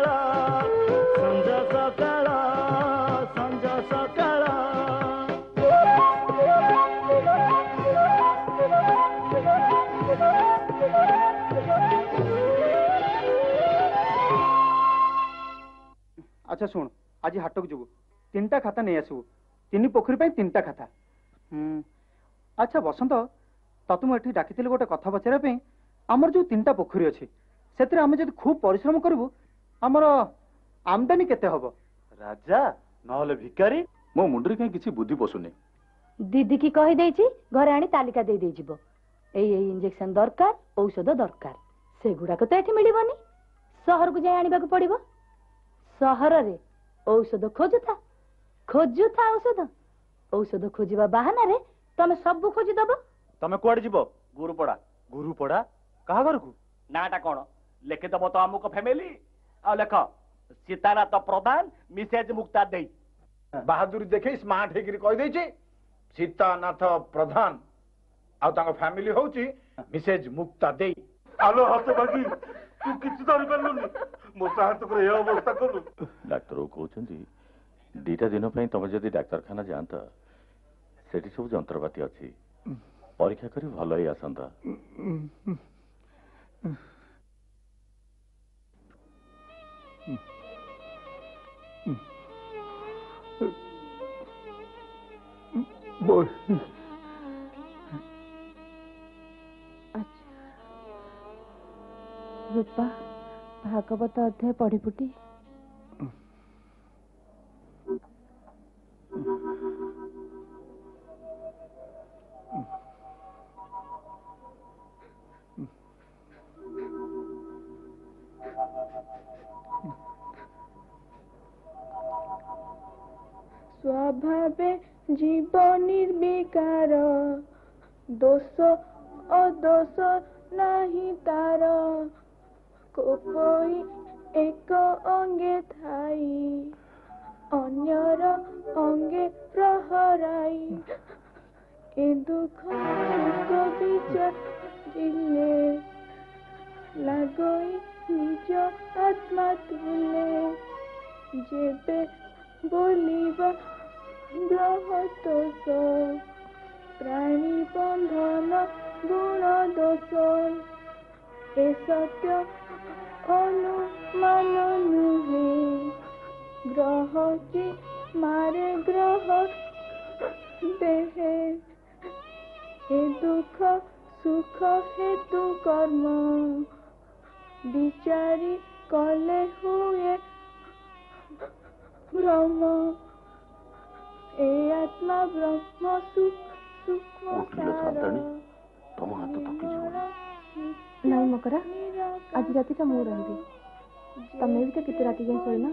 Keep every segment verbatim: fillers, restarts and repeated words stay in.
संजा सकाळ संजा सकाळ अच्छा शुण आज हाट को जीवु तीन टा खाता नहीं आसबु तीन पोखरी पे तीन टा खाता अच्छा बसंत ततु मुझे डाकी गोटे कथा पचारे आमर जो तीन टा पोखरी अच्छी से आम जब खूब परिश्रम करूँ आमर आमदानी केते हबो राजा नहले भिकारी मो मुंडरी कहीं किसी बुद्धि पशुनी दीदी की कही देछि घरे आनी तालिका दे दे जिवो एई एई इंजेक्शन दरकार औषध दरकार से गुडा को तो एठी मिलिबनी शहर को जाय आनिबा को पड़िबो शहर रे औषध खोजुता खोजुता औषध औषध खोजिबा बहाना रे तमे सब खोजि दबो तमे कोड जीवो गुरुपड़ा गुरुपड़ा कहा घर को नाटा कोन लेखे दबो तो हमको फैमिली आ लेख सीतानाथ प्रधान मिसेज मुक्ता देई बहादुरी देखे स्मार्ट हेकरी कहि दै छी सीतानाथ प्रधान आ तांको फैमिली होची मिसेज मुक्ता देई आलो हते बाकी तू किछ धरि परलुनी मो साहत करे ए अवस्था करू डॉक्टर कहउछंती दीटा दिन पई तमे जदी डाक्तरखाना जानता सेठी सब जंत्रपाती अछि परीक्षा करी भलो ही आसंता बोल रूपा भागवत अध्याय पढ़ी फुटी स्वभावे जीव निर्विकार दोष अदोष नहीं तार कोई एक अंगे थाई अन्यर अंगे प्रहराई ए दुख को विचारिले लागई निज आत्मा तुले जेबे बोलिबा ग्रहतोष प्राणी बंधन गुण दोष ए सत्य अनुमान नुहे ग्रह की मारे ग्रह देहे ए दुख सुख हेतु कर्म विचारी कले हुए ब्रह्म ए आत्मा ब्रह्म सुख तुम हाथ थकी जीवन नहीं मकरा आज राति ता मु रही तमे भी तो किते राति जाय सोइना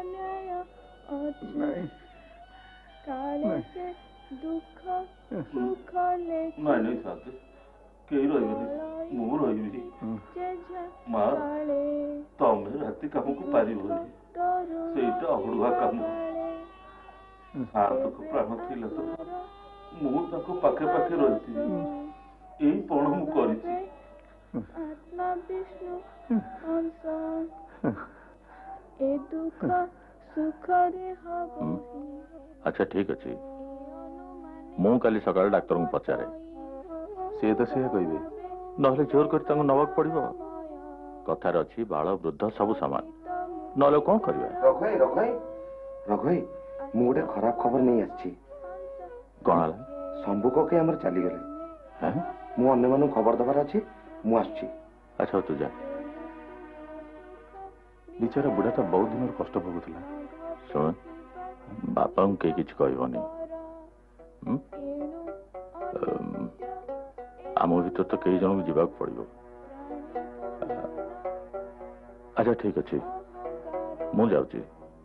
नहीं काले से दुख सुख ले नहीं नहीं साथ के रही मु रही मां तमे राति काम को पारी बोली सेटा अगुडुआ काम आ तो प्राण थिला तो मु ताको पाखे पाखे रही एई पण मु करिछि आत्मा विष्णु अंश ए दुख सुख रे हबो अच्छा ठीक अछि मु काली सकाळ डाक्टर को पचारे से तो से कहबे नहले जोर कर तांको नवक पड़िबो कथार अछि बाळ वृद्ध सब समान नहले कोन करिवे रखई रखई रखई मु गोटे खराब खबर नहीं आछि कोन आला शंभु को के हमर चली गेले हैं मु अन्य मानु खबर दबार अछि मु आछि अच्छा तू जा बेचारा बुढ़ा तो बहुत दिन कष्ट भोगुला सुन बापा के किछ कहबनी आम भर तो कई जन को जावाक पड़ो अच्छा ठीक अच्छे मु जाऊँगी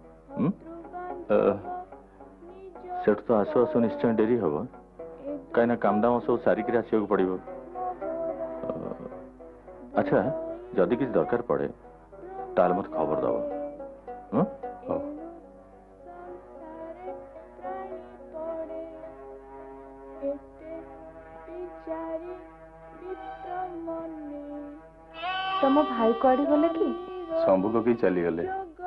सेठ तो आसु आसु निश्चय डेरी हम कहीं काम दाम सब सारिक आसवाक पड़ो अच्छा जदि किसी दरकार पड़े ताल मत खबर दब तुम भाई कुआड़ी गले कि शंभु को चली गले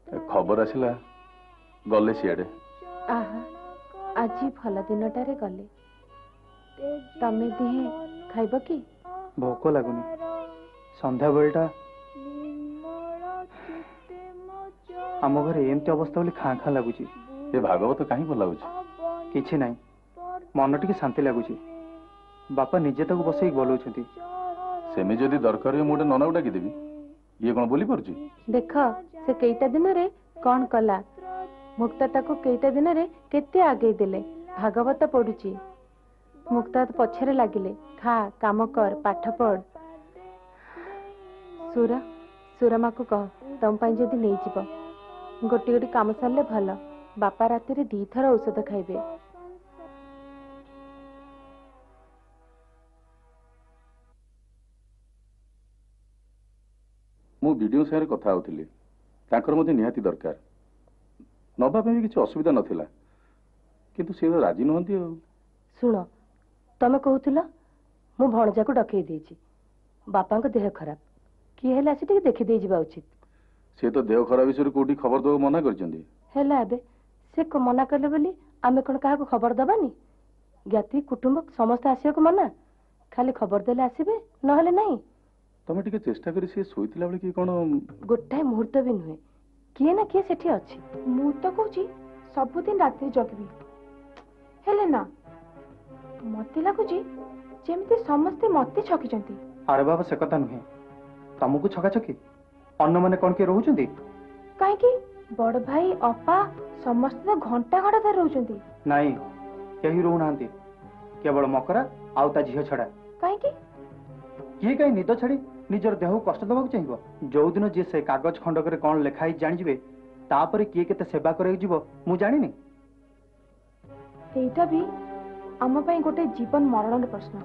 खबर आसिला गले सियाड़े आहा आज भल दिनटारे गले तमे दिहे खाइब कि भोक लगुनि संध्या बेलटा आम घर एमती अवस्था बोली खाँ खाँ लगुच ये भागवत कहीं भल लगुच किछि नाही मन टिके शांति लगुच बापा निजे ताको बसई बोलौछंती सेमी जदि दरकार हो मोटे नना डाकी देवी ये कौन बोली पारुची देख से केईटा दिन रे कौन कला मुक्ता ताको केईटा दिन रे केते आगे देले भागवत पढ़ुची मुक्ता तो पछरे लागिले खा काम कर पाठ पढ़ सुरा सुरमा को कह तम पाई जदि नहीं जीव गोटी गोटी काम सारले भल बापा राति रे दी थर औषध खाइबे मु वीडियो सारे कथा होतिली ताकर मते निहाती दरकार नबा पे भी किछ असुविधा नथिला किंतु से राजी नहंती हो सुनो तमे कहूथिला मु भणजा को डकई देछि बापा को देह खराब की हेला से टिके देखि दे जिबा उचित से तो देह खराब विषय कोठी खबर दो मना करचंदी हेला एबे से को मना करले बोली आमे कोन काहा को खबर दबानी ज्ञाति कुटुंब समस्त आसिया को मना खाली खबर देले आसीबे नहले नहीं तमे टिके चेष्टा करी से सोइतिला बले की कोन गोटाए मुहूर्त भी नुहे किए ना किए सेठी अछि मु तो कहूची सबुदिन राति जगबी हेले ना मते लागुची जेमती समस्ते मते छकिचंती अरे बाबा से कथा नुहे तुमको छका छकी अन्न माने कोन के रहउचंती काहे की बड़ भाई अपा समस्त तो घंटा घंटा धर रहउचंती नहीं केही रहउ नांती केवल मकरा आउ ता झियो छडा काहे की किए कहीं निद छाड़ी निजर देह को कष्ट देवा चाहिए जो दिन जी से कागज खंडक रे कौन लिखाई जानिबे तापर किए केते सेवा करे जीव मु जानिनी एटा भी आम पई गोटे जीवन मरण प्रश्न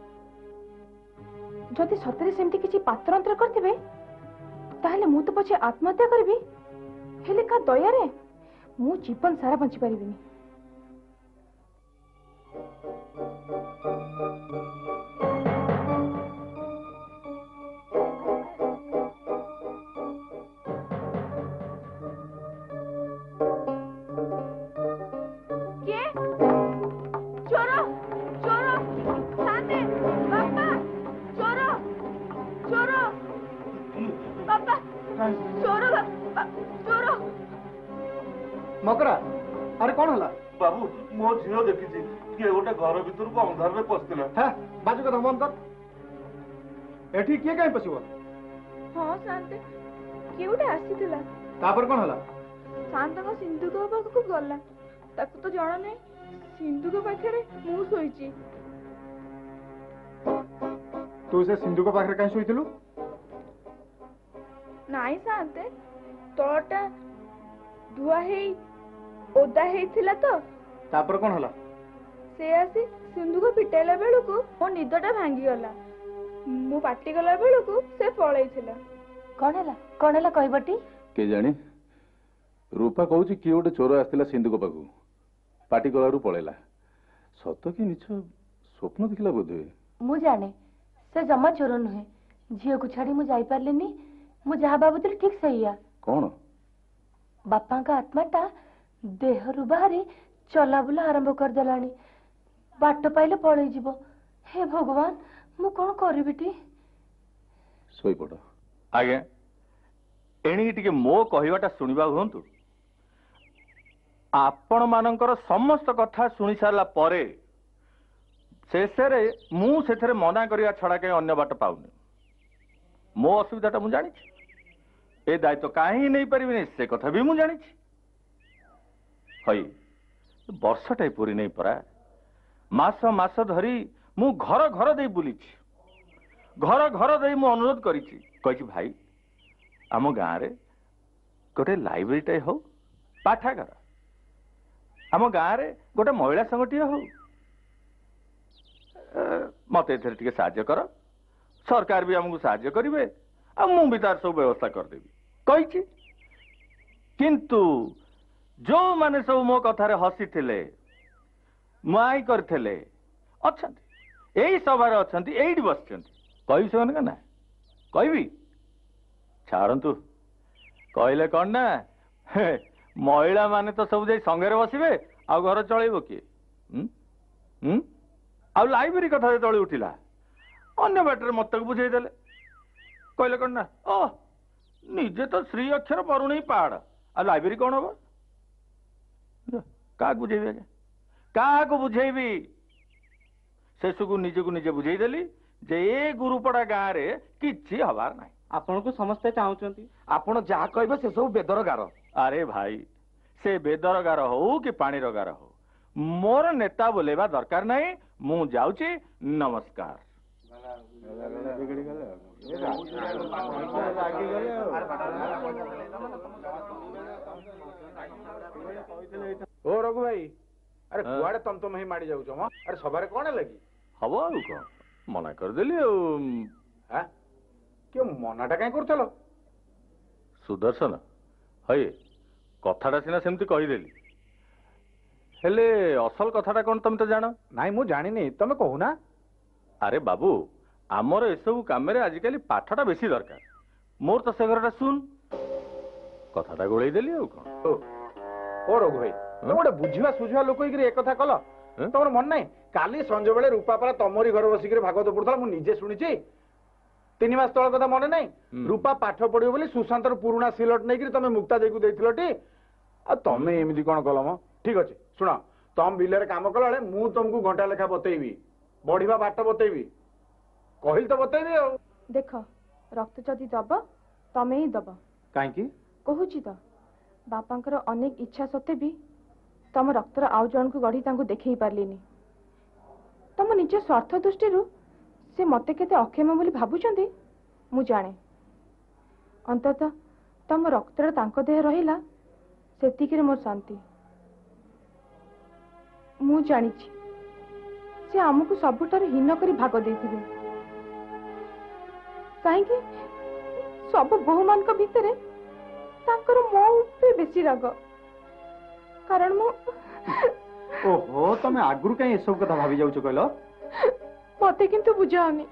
जदि सतरे सेमती किछि पात्रांतर करथिबे ताहले मु तो पछे आत्महत्या करबी हेले का दया रे मु जीवन सारा बंची परिबिनी मकरा अरे कौन हला बाबू मो झियो देखिछि कि गोटे घर भीतर को अंधार में पसतिला है बाजू कथा बंद कर एठी किए काई पसिबो हां शांति केउटे आसीतिला तापर कौन हला शांत को सिंधु को पाखु गला ताकू तो जणा नै सिंधु को पाखरे मु सोइची तू से सिंधु को पाखरे काई सोइतिलु नाई शांते तोटा धुआ हेई ओदा हेइथिला तो तापर कौन हला से आसी सिंधु को पिटेला बेलू को मो निदटा भांगी गला मु पाटी गला बेलू को से पळैथिला कौन हला कौन हला कहबटी के जानी रूपा कहूची कि गोटे चोर आसला सिंधु को पाखु पाटी गलारू पळेला सत कि मिछ स्वप्न देखला बोधे मु जाने से जमा चोर नुहे झियो को छाड़ी मु जाई पारलेनी मु जहा बाबुतली ठीक सहीया कौन बापा का आत्माटा देहरु बाहरी चला बुला आरंभ कर देलानी बाट पाइले पळै जीवो हे भगवान मु कोन करिबिटी सोई पड़ आगे एणी टिके मो कहिवाटा सुनिबा हुंतु आपण मानकर समस्त कथा सुनि सारला परे शेषरे मु सेथरे मना करिया छडा के अन्य बाट पाउनी मो असुविधाटा मु जानि ए दायित्व कहीं नहीं पारि से कथा भी मुझे जानी हई वर्षटा पूरी नहीं परा मास मास धरी मु घर घर दे बुली घर घर दे मु अनुरोध करी भाई आम गाँव रे गोटे लाइब्रेरी हो पाठागार आम गाँव रे गोटे महिला संगठी हो मत ए साहाय्य कर सरकार भी आमको साहाय्य करेंगे आ मु भी तार सब व्यवस्था करदेवी कही किंतु जो माने सब मो कथारे हसी थिले मुआई करथिले अछंती एई सभारे अछंती एइडी बसचंती कहि से ना कहबी छाड़ंतु कहले कौन ना महिला माने तो सब जाई संगे बसबे आ घर चलैबो किए हम्म आ लाइब्रेरी कथा तले उठिला अन्य बाटर मत बुझे देले कहले कौन ना ओ निजे तो श्री अक्षर पढ़ुनी पहाड़ आ लाइब्रेरी कौन हम क्या बुझेबी क्या बुझेबी शेष को निजे को निजे बुझेदेली जे ए गुरुपड़ा गाँव में किसी हबार ना आपण को समस्ते चाहूँगी ଆପଣ ଯାହା କହିବେ ସେ ସବୁ ବେଦର ଗାର। अरे भाई से बेदर गार हो कि पानीर गार हो मोर नेता बोलेबा दरकार नहीं मु जाउची नमस्कार। ओ रघु भाई अरे कुआड़े तम तुम ही माड़ी जाउछ म अरे सबारे कोन लगी हबो आ को मना कर देली हां क्यों मनाटा काई करथलो सुदर्शन हई कथाटा सिना सेमती कहीदेली हेले असल कथाटा कौन तुम तो जान नाई मु जानिनी तमे कहू ना अरे बाबू आमर एसबू कम आजिकल पाठटा बेसी दरकार मोर तो से घरटा सुन कथाटा गोलई देली आ कौन ओ रघु भाई तुम गोटे बुझा सुझा लोक एक कथा कल तुम मन ना काली संज बेले रूपापाला तमरी घर बसिक भागवत पढ़ुला मुझे निजे शुणी तीन मास तल कथा मन ना रूपा पाठ पढ़ो बोली सुशांतर पुराणा सिलट नहीं तुम मुक्ता देई को टी आ तमें एमती कौन कल म ठीक अच्छे शुण तुम बिलर कम कला मु तुमको घंटा लेखा बतेबी बढ़िया बाट बतेबी कहल तो बतेबी आ देख रक्त जदि दब तमें ही दब कहीं कहूची तो बापांकर अनेक इच्छा सत्वे भी तम रक्तर आउ जन को गढ़ी देखई पार्लिनी तम निज स्वार्थ दृष्टि से मते केते अक्षम बोली भाबुचंदी मु जाने अंततः तम रक्तर तांको देह रहिला सेतिकिरे मोर शांति मु जानी से आमको सबुठार हीन करी भाग देथिबे कहीं सब बहु मान भितर तांकर मो पे बेसी राग कारण मु ओहो तमे आगुरु कहीं सब कथा भाभी जाउछ कहलो मते किंतु बुझाओनी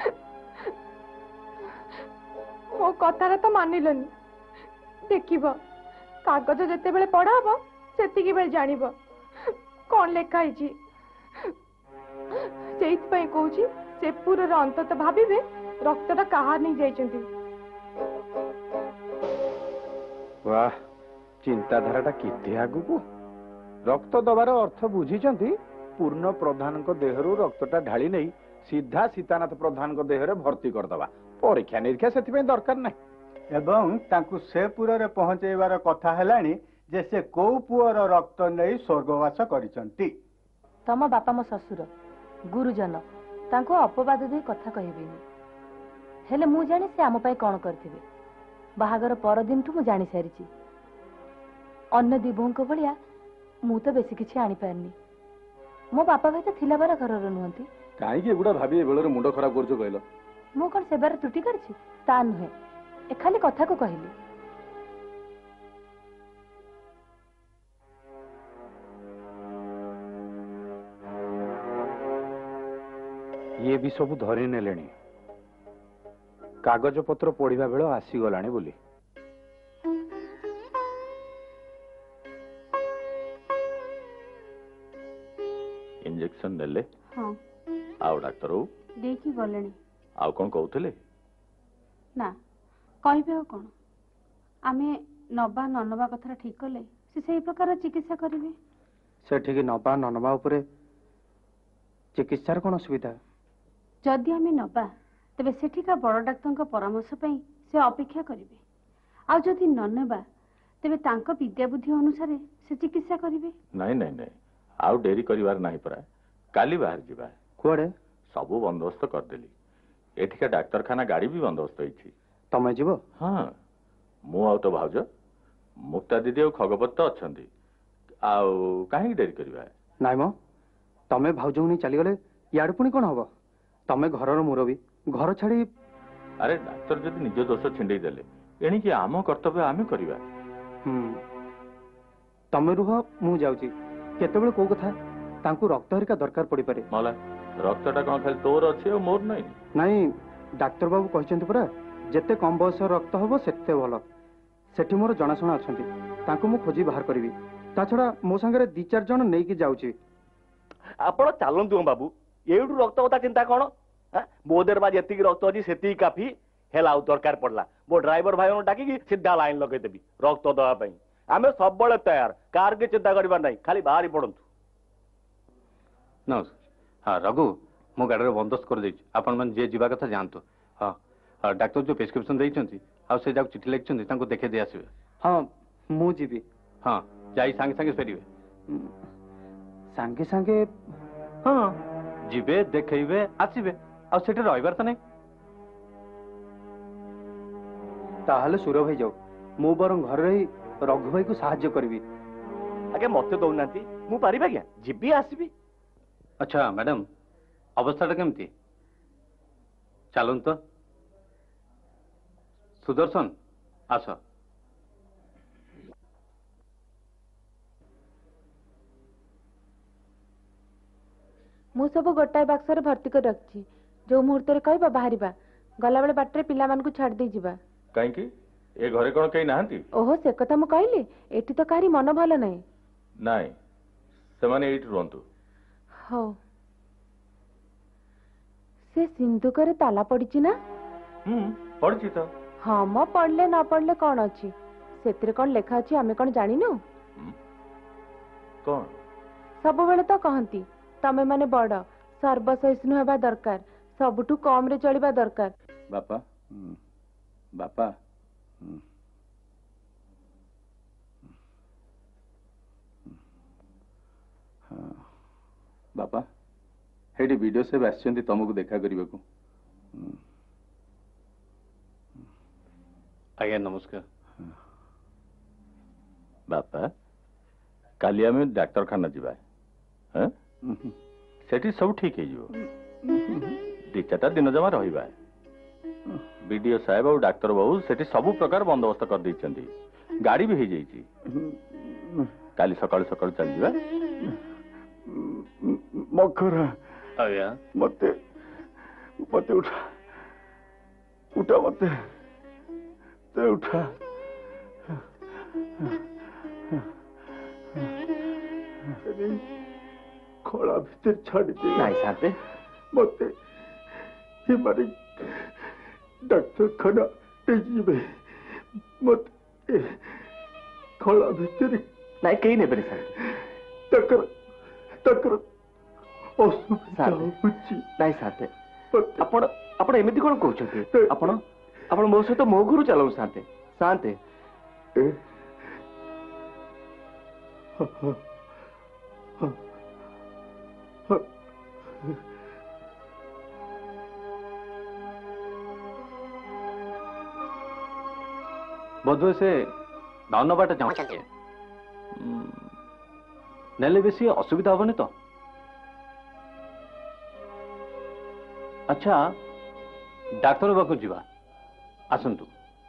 मो कथारा तो मानिलनी देखिबो कागज जते बेले पढ़ा हबो सेतिकी बेले जानिबो कौन लेखा है से कहूँ से पूरा अंतत भाविबे रक्तटा कहा नहीं जाइछंती वाह चिंताधाराटा केते आगु को रक्त दबार अर्थ बुझीचंती पूर्ण प्रधान को देहरु रक्तटा ढाली नहीं सीधा सीतानाथ प्रधान को देहरे भर्ती करदबा परीक्षा निरीक्षा सेति दरकार नहीं एवं तांकु से पुरे पहुंचेबार कथा हेलानी जे से को पुअर रक्त नहीं स्वर्गवास करिसंती तम बापा मो ससुर गुरुजन तांको अपवाद दे कथा कहबेनी हेले मु जानी से आम पाई कौन करथिबे बाहागर पर दिन ठु मु जानी सारिची अन्य दिबोंको भलिया मु तो बेसी किछि आनी पारनी मो बापा भाई तो थिला बारा घरर नुहंती काहे कि एगुडा भाबी एबेलर मुंड खराब करजो कहलो मु कोन सेबार त्रुटि करछि ता नहे ए खाली कथा को कहली ये भी सब धरी नेले कागज पत्र पढ़ा बेल आसीगला बोली इंजेक्शन नेले हाँ आउ डाक्टर देखी गले आउ कौन कहते ना कहे कौन आमे नबा न नबा कथा ठीक कले से सही प्रकार चिकित्सा करेंगे से ठीक नबा न नबा उपरे चिकित्सार कौन असुविधा जदि आमे नबा तबे सेठिका बड़ डाक्तर परामर्श पई से अपेक्षा करिवे आ जदि न नेबा तबे तांको विद्या बुद्धि अनुसार से चिकित्सा करिवे नहीं नहीं नहीं आउ डेरी करिवार नहीं परा काली बाहर जीवा कुआडे सब बंदोबस्त कर देली एठिका डाक्तरखाना गाड़ी भी बंदोबस्त होईछि तमे जीवो हां मु आउ तो भाउज मुक्ता दीदी और खगपत तो अछंती आउ काहे डेरी करिवा नाइ मो तमे भाउजौ नै चली गले याड पुनी कोन हबो तमे घरर मुरबी घर छाड़ी अरे डाक्टर जदि निज दोष छिंडे देले एणी कि आम कर्तव्य आमे करिवा हम्म तमे रुह मु जाउची केतेबेले को कथा तांकु रक्त हरिका दरकार पड़ी पारे मला रक्तटा कोन खाली तोर अछि और मोर नै नाही डाक्टर बाबू कहिसंत परा जेते कम बयस रक्त हबो सेते भलो सेठी मोर जनाशुना अछंती तांको मु खोजी बाहर करी ता छड़ा मो संगे दी चार जन नहीं कि जाउची आपण चलतु बाबू एठू रक्त कथा चिंता कौन मो देर बा जी रक्त अच्छी से काफी है दरकार पड़ला मो ड्राइवर भाई डाकी सीधा लाइन लगेदेवी रक्त दवाई आम सब तैयार कार के चिंता करवा ना खाली बाहरी पड़ू न हाँ रघु मो गाड़ी बंदोबस्त कर देछि आपण मन जे जीवा कथा जानतो हाँ हाँ डॉक्टर जो प्रेस्क्रिप्शन देइछंती आ से जाक चिठी लिखछंती तांको देखे दे आसीबे हाँ मु जीबी हाँ जाई संगे संगे फेरिबे संगे संगे हाँ जीबे देखैबे आसीबे आ सेटे रहिबार त नै ताहले सुर भाई जाओ मु बरं घर रही रघु भाई को साहाय्य करबी आगे मते दउना मु पारिबा क्या जीबी आसीबी अच्छा मैडम अवस्था केमती चलून तो सुदर्शन आस मु सब गोटाए बाक्सरे भर्ती कर रखी जो मुहूर्त रे कहबा बाहरिबा गला बेले बाटरे पिला मान को छाड़ दे जिबा काई की ए घरे कोन कई नाहंती ओहो से कथा मु कहली एठी तो कारी मन भलो नै नाई से माने एठी रहंतु हो से सिंधुक रे ताला पड़िची ना हम पड़ची तो हाँ म पढ़ले ना पढ़ले कौन अच्छी सेतिरे कौन लेखा अच्छी आमे कौन जानिनु कौन सब बेले तो कहंती तमे माने बड़ सर्वसहिष्णु हेबा दरकार सबुठु कम रे चलिबा दरकार बापा बापा हाँ बापा हेडी वीडियो से आसचंती तुमको देखा करने को आज्ञा नमस्कार बापा काली आम डाक्तरखाना जीवा हाँ सेठी सब ठीक है दी चार दिन जमा रहा बीडीओ साहेब और डाक्तर बाबू सेठी सब प्रकार बंदोबस्त कर देइछंती गाड़ी भी हो जाइए काली सकाळ सकाळ चल जीवा मखरा आज्ञा मते मते उठा उठा मते ते उठा खोला भीतर छाड़ दे नहीं साथे मते ये मारे डॉक्टर खाना जीवे मते खोला भीतर नहीं कहीं नहीं बनी साथे तकर तकर नहीं साथे आपण आपण एमिति कोन कहउछथि आपण आपण मो सहित मो गुरु चलाउ साथे शांते बोधवे से दान बाट चाहे नेले बेसी असुविधा हबनी तो अच्छा डाक्टर बाबू जीवा आसंतु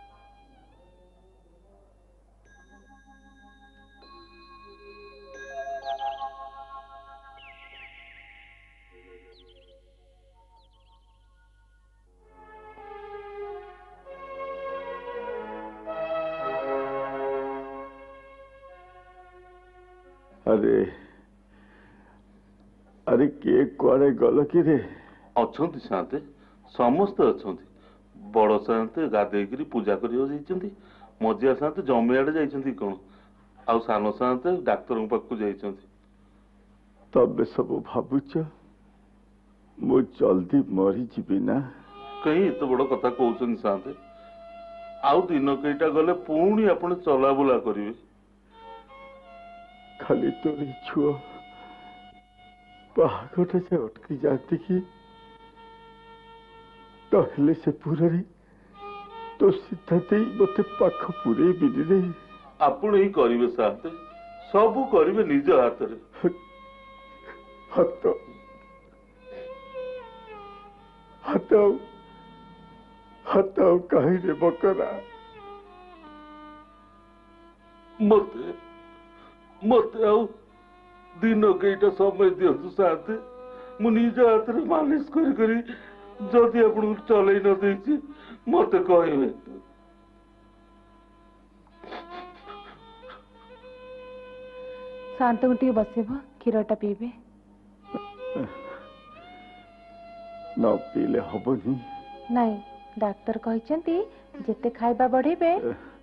अरे अरे किए कुआड़े गल कि रे अच्छा साते समस्ते अच्छा बड़ साते गाधेकरी पूजा कर मझिया साते जमी आड़े जाइछंती कौन आउ सान साते डाक्तर पाखु जाइछंती तबे सब भावुच मु जल्दी मरी जीवी ना कहीं एत बड़ कथा कहउछन साते आउ दिन कईटा गले पुणी आपण चला बुला करिवे खाली तोरी छुआ बाहागटे से अटकी जाती कि तहले से पूरी तो सीधा दे मते पाख पूरे बिरे आपण ही करिवे साथे सब करिवे निज हाथ रे हाथ हाथ हाथ कहीं रे बकरा मते मते आउ दिन कईटा समय दिंतु साथे मु निज हाथ रे मालिश करी करी जदि आपन चलै न देछि मते कहबे शांत को टी बसेब क्षीरटा पीबे न पीले हबनी नहीं डाक्टर कहते जेते खाइबा बढ़ेबे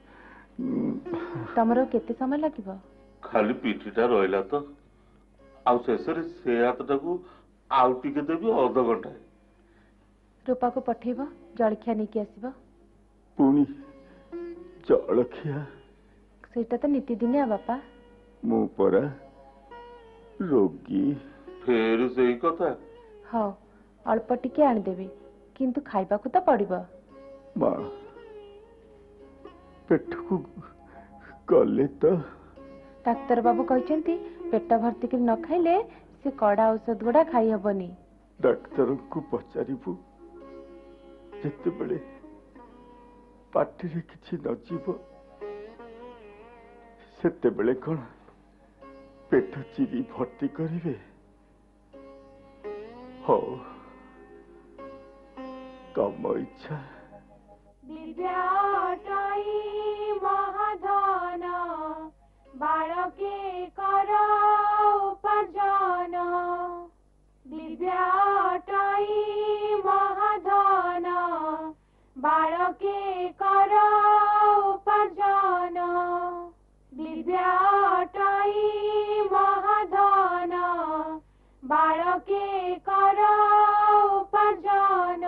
तमरो केते समय लागिबो खाली पिठीटा रहिला तो आउ शेषरे से हातटा को आउ टिके देबी अध घंटा रूपा को पठेब जलखिया नहीं आसब पुणी जलखिया सेटा तो नीतिदिनिया बापा मु परा रोगी फेर से कथा हाँ अल्प टिके आनिदेवी किंतु खाइबा को तो पड़िबो माँ पेट को गले तो डाक्तर बाबू कहते पेट भर्ती कर न खाइले से कड़ा औषध गुड़ा खाई हबनी डाक्तर को पचारिबु जेते बेले पाटी रे किछि न जीव सेते बेले कोन पेट चिरी भर्ती करिवे हो तम इच्छा दिव्याटई महाधन बालके कर उपार्जन दिव्याटई महाधन बालके कर उपार्जन दिव्याटई महाधन बालके कर उपार्जन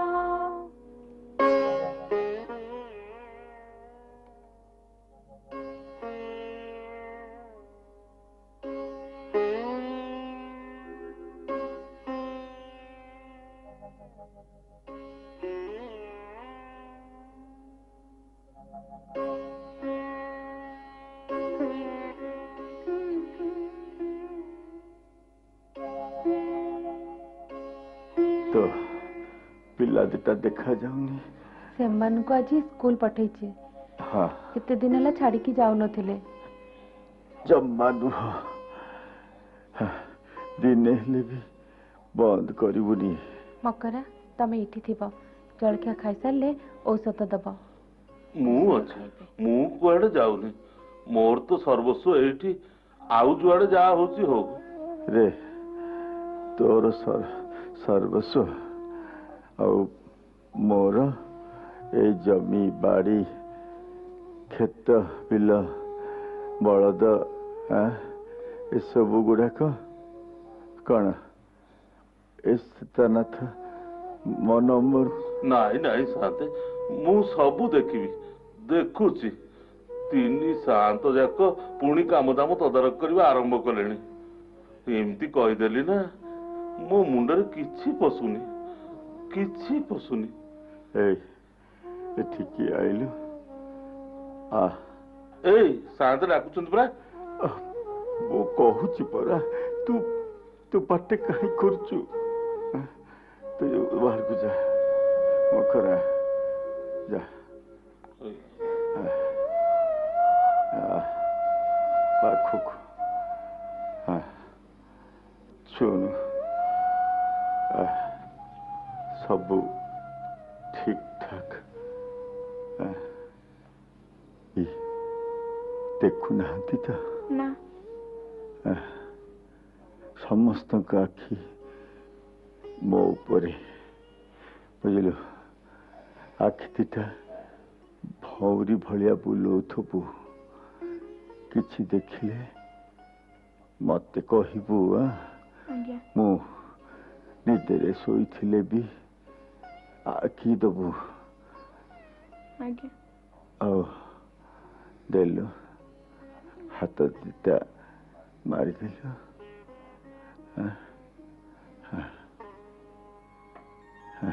तो पिला दिटा देखा जाऊनी सेमान को आज स्कूल पठेइछे हाँ केते दिन हला छाड़ी की जाउ नथिले जम्मा नुह दिने हेले भी बंद करिबुनी मकरा तमे इठी थिबो जलखिया खाई सारले औषध दबो मु अच्छा मु कुआडे जाउनी मोर तो सर्वस्व एठी आउ जुआडे जा होची हो रे तोर सर सर्वस्व और मोर ए जमी बाड़ी खेत बिल बलद ए सब गुड़ाक कौन ए सीतानाथ मन मोर नाई नाई साते मु सबु देखिबी देखुची तीन शांत जाक पुणी काम दाम तदारक करबा आरंभ कलेनी एमती कहिदेली ना मो मुंडरे किछि पसुनी किछि पसुनी ए एठिकी आइलु आ ए शांत डाकुचंत परा वो कहूची परा तू तू पाटे काहे करचु तू बाहर को जा मखरा जा पाखुक हाँ सुनु सबू ठीक ठाक देखु ना तो ना समस्त आखि मो उपरे बुझलु आखि दिटा भौरी भलिया बुलौथबु किछि देखिले मते कहिबु मु निदेरे शोइथिले भी आखि दबु आ देलु हाथ दिता मारी देलु हाँ हाँ हाँ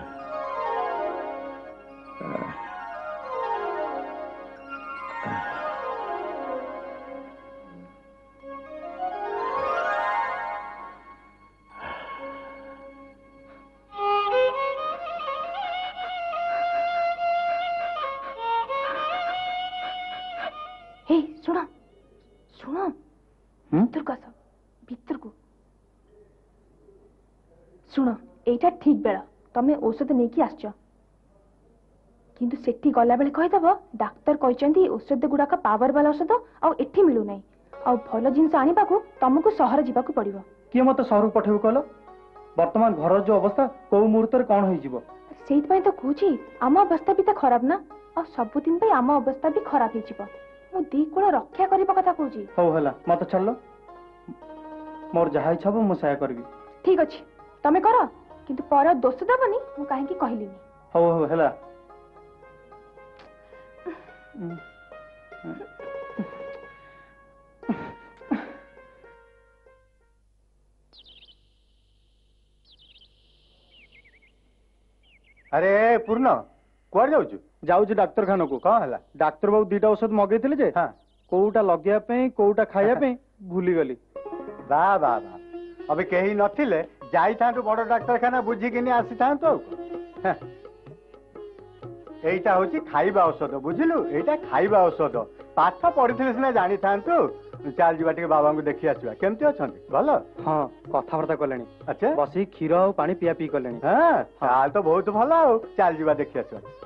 शुण एटा ठीक बेला तमे औषध नहीं कि आसछ किंतु सेठी गला बेले कहि दबो डाक्टर कहचंदी औषध गुडा का पावर वाला औषध आ एठी मिलु नै ଆଉ ଭଲ ଜିନିଷ ଆଣିବାକୁ ତମକୁ ସହର ଯିବାକୁ ପଡିବ। କିଏ ମତେ ସହରକୁ ପଠେଇବୁ କହିଲ? ବର୍ତ୍ତମାନ ଘରର ଯୋଉ ଅବସ୍ଥା କୋଉ ମୁହୂର୍ତ୍ତରେ କଣ ହେଇଯିବ। ସେଇଥିପାଇଁ ତ କହୁଛି ଆମ ଅବସ୍ଥା ବି ତ ଖରାପ ନା, ଆଉ ସବୁଦିନ ପାଇଁ ଆମ ଅବସ୍ଥା ବି ଖରାପ ହେଇଯିବ। ମୁଁ ଦି କୂଳ ରକ୍ଷା କରିବା କଥା କହୁଛି। ହଉ ହେଲା, ମତେ ଛାଡିଲ, ମୋର ଯାହା ଇଚ୍ଛା ହବ ମୁଁ ସେୟା କରିବି। ଠିକ ଅଛି, ତମେ କର, କିନ୍ତୁ ପରେ ଦୋଷ ଦେବନି ମୁଁ କାହିଁକି କହିଲିନି। ହଉ ହଉ ହେଲା। ଆରେ ପୂର୍ଣ୍ଣ କୁଆଡେ ଯାଉଛୁ? ଯାଉଛି ଡାକ୍ତରଖାନାକୁ। କଣ ହେଲା? ଡାକ୍ତର ବାବୁ ଦିଟା ଔଷଧ ମଗେଇଥିଲେ ଯେ କୋଉଟା ଲଗେଇବା ପାଇଁ କୋଉଟା ଖାଇବା ପାଇଁ ଭୁଲିଗଲି। ବା ବା ବା, ଏବେ କେହି ନଥିଲେ ଯାଇଥାନ୍ତୁ ବଡ ଡାକ୍ତରଖାନା ବୁଝିକିନି ଆସିଥାନ୍ତୁ ଆଉ। এইটা হচ্ছে খাইবা ঔষধ, বুঝিলু? এইটা খাইবা ঔষধ। পাঠ পড়িଥିଲେ সিনা জানিথান্তু। চাল ଯିବା ଟିକେ ବାବାଙ୍କୁ ଦେଖି ଆସିବା। କେମିତି ଅଛନ୍ତି? ଭଲ? ହଁ, କଥାବାର୍ତ୍ତା କଲେଣି। ଆଚ୍ଛା, ବସି କ୍ଷୀର ଆଉ ପାଣି ପିଆ ପିଇ କଲେଣି। ହଁ, ତାହେଲେ ତ ବହୁତ ଭଲ ଆଉ। ଚାଲ ଯିବା ଦେଖି ଆସିବା।